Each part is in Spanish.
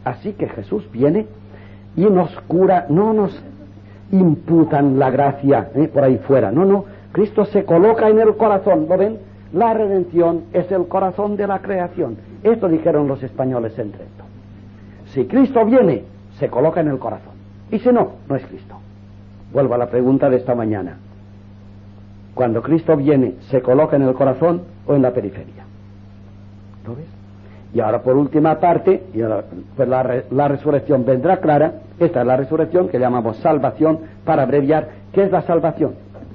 Así que Jesús viene y nos cura, no nos imputan la gracia por ahí fuera, no, Cristo se coloca en el corazón, ¿lo ven? La redención es el corazón de la creación. Esto dijeron los españoles en Trento. Si Cristo viene, se coloca en el corazón, y si no, no es Cristo. Vuelvo a la pregunta de esta mañana. Cuando Cristo viene, ¿se coloca en el corazón o en la periferia? ¿Lo ves? Y ahora por última parte, y ahora, pues la resurrección vendrá clara. Esta es la resurrección que llamamos salvación, para abreviar. ¿Qué es la salvación?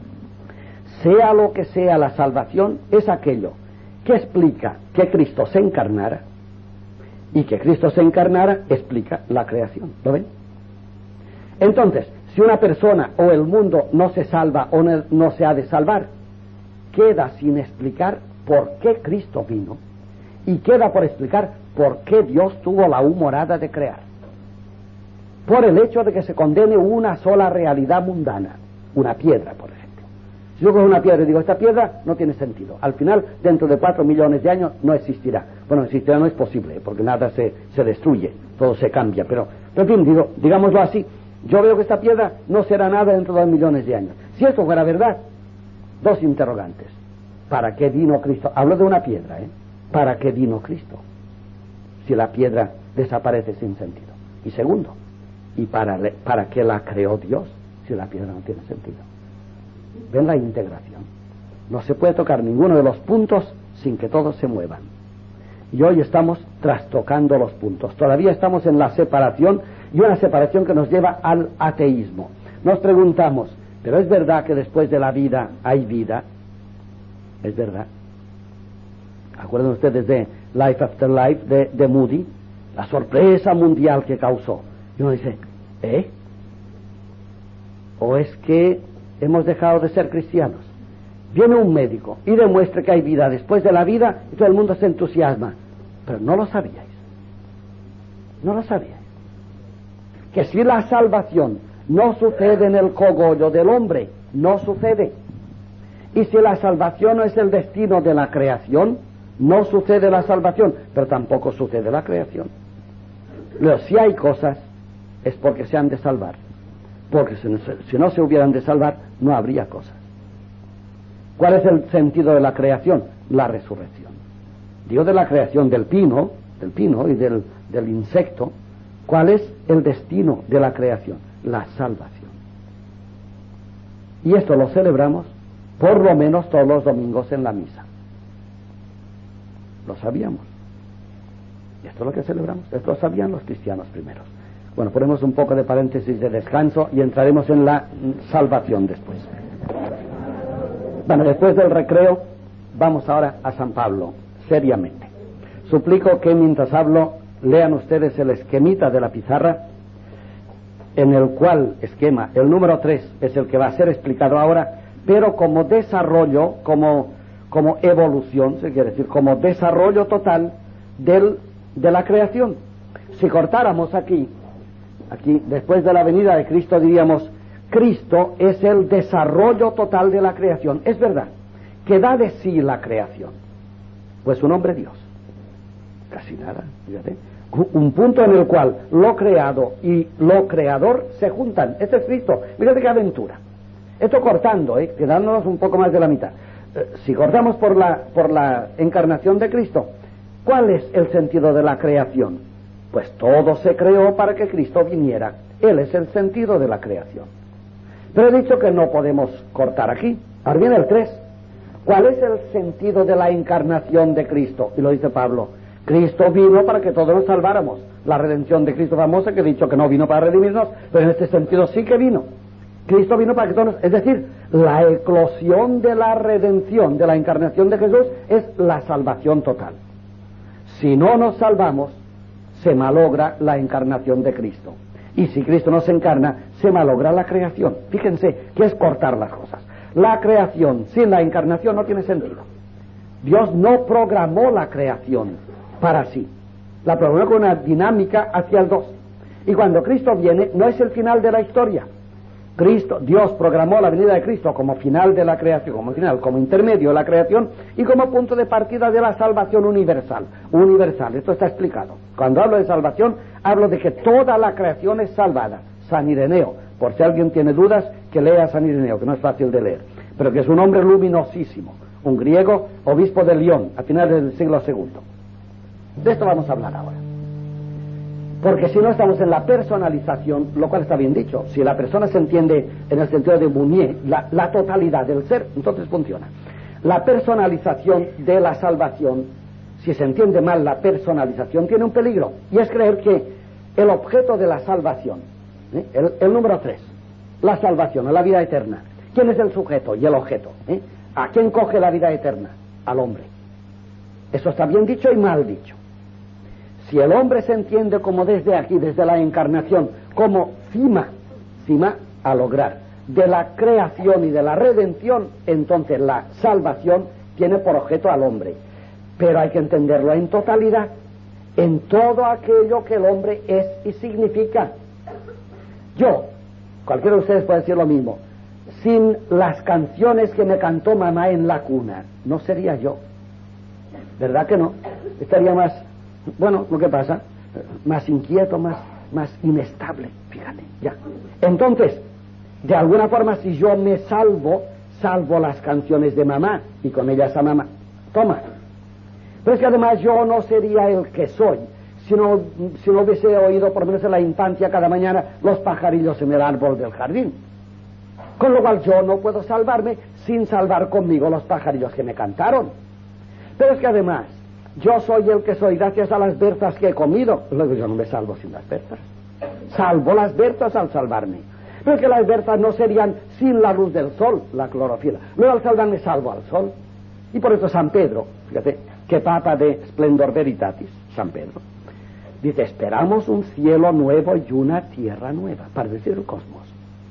Sea lo que sea la salvación, es aquello que explica que Cristo se encarnara, y que Cristo se encarnara explica la creación. ¿Lo ven? Entonces, si una persona o el mundo no se salva o no se ha de salvar, queda sin explicar por qué Cristo vino, y queda por explicar por qué Dios tuvo la humorada de crear. Por el hecho de que se condene una sola realidad mundana, una piedra, por ejemplo. Si yo cojo una piedra y digo, esta piedra no tiene sentido, al final, dentro de 4 millones de años, no existirá. Bueno, existirá no es posible, porque nada se destruye, todo se cambia, pero en fin, digámoslo así, yo veo que esta piedra no será nada dentro de 2 millones de años. Si esto fuera verdad, 2 interrogantes. ¿Para qué vino Cristo? Hablo de una piedra, ¿Para qué vino Cristo? Si la piedra desaparece sin sentido. Y segundo, ¿y para qué la creó Dios si la piedra no tiene sentido? Ven la integración. No se puede tocar ninguno de los puntos sin que todos se muevan. Y hoy estamos trastocando los puntos. Todavía estamos en la separación, y una separación que nos lleva al ateísmo. Nos preguntamos, ¿pero es verdad que después de la vida hay vida? ¿Es verdad? ¿Acuerdan ustedes de Life After Life de Moody? La sorpresa mundial que causó. Y uno dice, ¿o es que hemos dejado de ser cristianos? Viene un médico y demuestra que hay vida después de la vida, y todo el mundo se entusiasma. Pero no lo sabíais. No lo sabíais. Que si la salvación no sucede en el cogollo del hombre, no sucede. Y si la salvación no es el destino de la creación, no sucede la salvación, pero tampoco sucede la creación. Pero si hay cosas, es porque se han de salvar. Porque si no se hubieran de salvar, no habría cosas. ¿Cuál es el sentido de la creación? La resurrección. Digo de la creación del pino y del insecto. ¿Cuál es el destino de la creación? La salvación. Y esto lo celebramos por lo menos todos los domingos en la misa. Lo sabíamos. Y esto es lo que celebramos. Esto lo sabían los cristianos primeros. Bueno, ponemos un poco de paréntesis de descanso y entraremos en la salvación después. Bueno, después del recreo vamos ahora a San Pablo, seriamente. Suplico que mientras hablo lean ustedes el esquemita de la pizarra, en el cual esquema, el número 3 es el que va a ser explicado ahora, pero como desarrollo, como evolución, se quiere decir, como desarrollo total de la creación. Si cortáramos aquí, después de la venida de Cristo, diríamos, Cristo es el desarrollo total de la creación. Es verdad, ¿qué da de sí la creación? Pues un hombre Dios. Casi nada, fíjate. Un punto en el cual lo creado y lo creador se juntan. Este es Cristo. Fíjate qué aventura. Esto cortando, quedándonos un poco más de la mitad. Si cortamos por la encarnación de Cristo, ¿cuál es el sentido de la creación? Pues todo se creó para que Cristo viniera. Él es el sentido de la creación. Pero he dicho que no podemos cortar aquí. Ahora viene el 3. ¿Cuál es el sentido de la encarnación de Cristo? Y lo dice Pablo. Cristo vino para que todos nos salváramos. La redención de Cristo famosa, que he dicho que no vino para redimirnos, pero en este sentido sí que vino. Cristo vino para que todos nos... Es decir, la eclosión de la redención, de la encarnación de Jesús, es la salvación total. Si no nos salvamos, se malogra la encarnación de Cristo. Y si Cristo no se encarna, se malogra la creación. Fíjense que es cortar las cosas. La creación sin la encarnación no tiene sentido. Dios no programó la creación para sí. La programó con una dinámica hacia el 2. Y cuando Cristo viene, no es el final de la historia. Cristo, Dios programó la venida de Cristo como final de la creación, como intermedio de la creación y como punto de partida de la salvación universal. Universal, esto está explicado. Cuando hablo de salvación, hablo de que toda la creación es salvada. San Ireneo, por si alguien tiene dudas, que lea San Ireneo, que no es fácil de leer, pero que es un hombre luminosísimo, un griego, obispo de León, a finales del siglo II. De esto vamos a hablar ahora. Porque si no estamos en la personalización, lo cual está bien dicho, si la persona se entiende en el sentido de Mounier, la totalidad del ser, entonces funciona. La personalización de la salvación, si se entiende mal la personalización, tiene un peligro, y es creer que el objeto de la salvación, el número 3, la salvación, la vida eterna, ¿quién es el sujeto y el objeto? ¿A quién coge la vida eterna? Al hombre. Eso está bien dicho y mal dicho. Si el hombre se entiende como desde aquí, desde la encarnación, como cima a lograr de la creación y de la redención, entonces la salvación tiene por objeto al hombre. Pero hay que entenderlo en totalidad, en todo aquello que el hombre es y significa. Yo, cualquiera de ustedes puede decir lo mismo, sin las canciones que me cantó mamá en la cuna, no sería yo. ¿Verdad que no? Estaría más... Bueno, lo que pasa, más inquieto, más inestable, fíjate, ya. Entonces, de alguna forma, si yo me salvo las canciones de mamá, y con ellas a mamá, toma. Pero es que además yo no sería el que soy, si no hubiese oído, por lo menos en la infancia, cada mañana, los pajarillos en el árbol del jardín. Con lo cual yo no puedo salvarme sin salvar conmigo los pajarillos que me cantaron. Pero es que además, yo soy el que soy gracias a las berzas que he comido. Luego yo no me salvo sin las berzas. Salvo las berzas al salvarme. Pero es que las berzas no serían sin la luz del sol, la clorofila. Luego al salvarme salvo al sol. Y por eso San Pedro, fíjate, que papa de Splendor Veritatis, San Pedro, dice, esperamos un cielo nuevo y una tierra nueva, para decir el cosmos,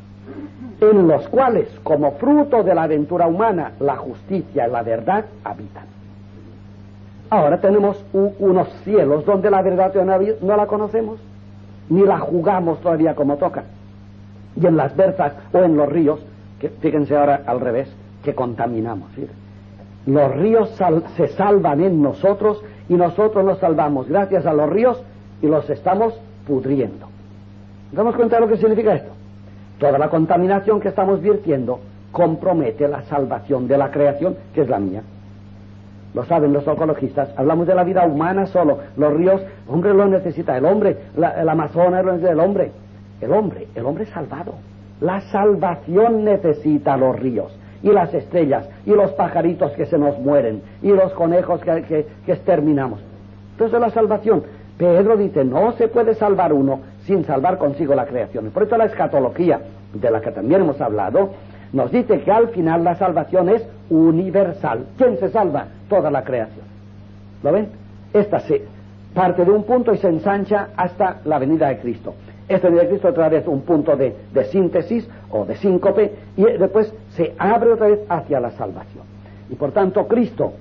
en los cuales, como fruto de la aventura humana, la justicia y la verdad habitan. Ahora tenemos unos cielos donde la verdad todavía no la conocemos, ni la jugamos todavía como toca. Y en las berzas o en los ríos, que fíjense ahora al revés, que contaminamos. Fíjense. Los ríos se salvan en nosotros y nosotros nos salvamos gracias a los ríos y los estamos pudriendo. ¿Nos damos cuenta de lo que significa esto? Toda la contaminación que estamos virtiendo compromete la salvación de la creación, que es la mía. Lo saben los ecologistas, hablamos de la vida humana solo, los ríos, el hombre lo necesita, el hombre, el Amazonas lo necesita, el hombre es salvado. La salvación necesita los ríos, y las estrellas, y los pajaritos que se nos mueren, y los conejos que exterminamos. Entonces la salvación, Pedro dice, no se puede salvar uno sin salvar consigo la creación. Por eso la escatología, de la que también hemos hablado, nos dice que al final la salvación es universal. ¿Quién se salva? Toda la creación. ¿Lo ven? Esta se parte de un punto y se ensancha hasta la venida de Cristo. Esta venida de Cristo otra vez un punto de síntesis o de síncope y después se abre otra vez hacia la salvación. Y por tanto Cristo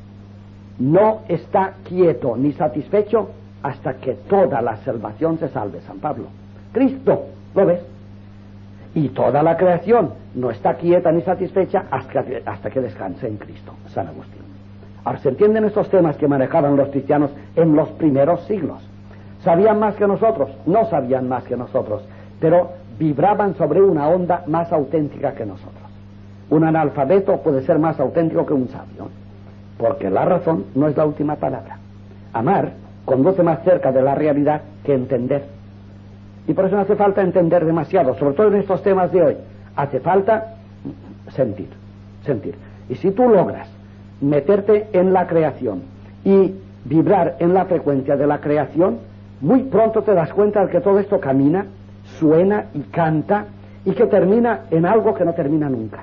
no está quieto ni satisfecho hasta que toda la salvación se salve. San Pablo. Cristo, ¿lo ves? Y toda la creación no está quieta ni satisfecha hasta que descanse en Cristo. San Agustín. Ahora, ¿se entienden estos temas que manejaban los cristianos en los primeros siglos? ¿Sabían más que nosotros? No sabían más que nosotros, pero vibraban sobre una onda más auténtica que nosotros. Un analfabeto puede ser más auténtico que un sabio, porque la razón no es la última palabra. Amar conduce más cerca de la realidad que entender. Y por eso no hace falta entender demasiado, sobre todo en estos temas de hoy. Hace falta sentir. Y si tú logras meterte en la creación y vibrar en la frecuencia de la creación, muy pronto te das cuenta de que todo esto camina, suena y canta y que termina en algo que no termina nunca.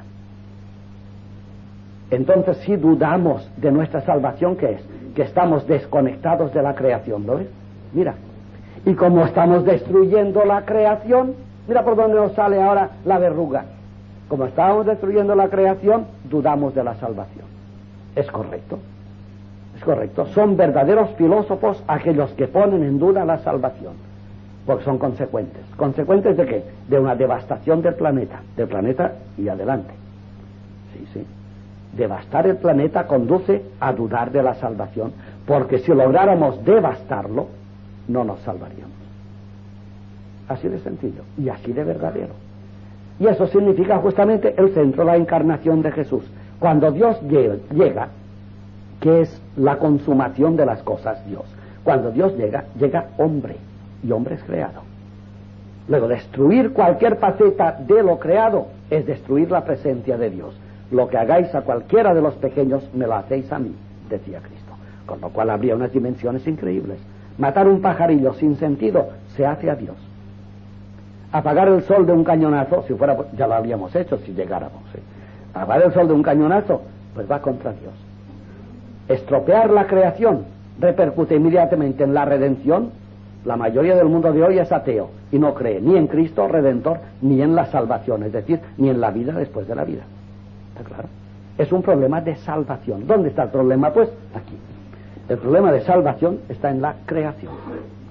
Entonces, si dudamos de nuestra salvación, ¿qué es? Que estamos desconectados de la creación, ¿lo ves? Mira, y como estamos destruyendo la creación, mira por dónde nos sale ahora la verruga. Como estamos destruyendo la creación, dudamos de la salvación. ¿Es correcto? Es correcto. Son verdaderos filósofos aquellos que ponen en duda la salvación. porque son consecuentes. ¿Consecuentes de qué? De una devastación del planeta y adelante. Sí. Devastar el planeta conduce a dudar de la salvación, porque si lográramos devastarlo, no nos salvaríamos. Así de sencillo y así de verdadero. Y eso significa justamente el centro, la encarnación de Jesús. Cuando Dios llega, que es la consumación de las cosas, Dios. Cuando Dios llega hombre, y hombre es creado. Luego, destruir cualquier faceta de lo creado es destruir la presencia de Dios. Lo que hagáis a cualquiera de los pequeños, me lo hacéis a mí, decía Cristo. Con lo cual habría unas dimensiones increíbles. Matar un pajarillo sin sentido se hace a Dios. Apagar el sol de un cañonazo, si fuera, ya lo habíamos hecho si llegáramos. Apagar el sol de un cañonazo, pues va contra Dios. Estropear la creación repercute inmediatamente en la redención. La mayoría del mundo de hoy es ateo y no cree ni en Cristo Redentor ni en la salvación, es decir, ni en la vida después de la vida. ¿Está claro? Es un problema de salvación. ¿Dónde está el problema? Pues aquí. El problema de salvación está en la creación.